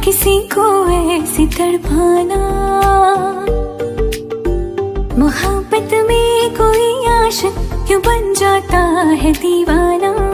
किसी को ऐसे तड़पाना, मोहब्बत में कोई आशिक क्यों बन जाता है दीवाना।